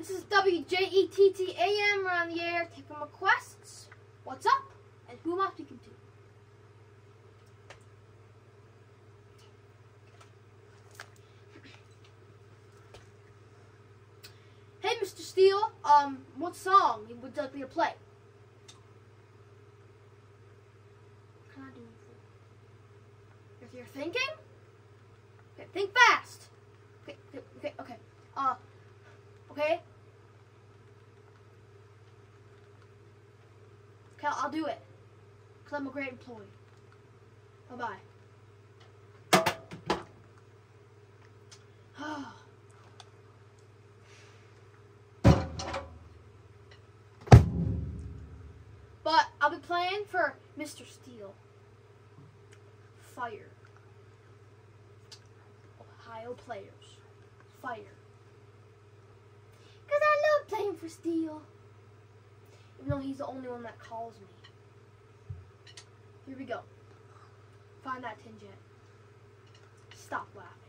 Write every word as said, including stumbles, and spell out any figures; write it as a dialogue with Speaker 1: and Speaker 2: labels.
Speaker 1: This is W J E T T A M. We're on the air taking requests. What's up? And who am I speaking to? Hey, Mister Steele. Um, what song would you like me to play? What can I do for? If you're thinking, okay, think fast. Okay, okay, okay, okay. Uh, okay. Okay, I'll do it. Because I'm a great employee. Bye-bye. But I'll be playing for Mister Steele. Fire. Ohio players. Fire. Because I love playing for Steele. Even though he's the only one that calls me. Here we go. Find that tin jet. Stop laughing.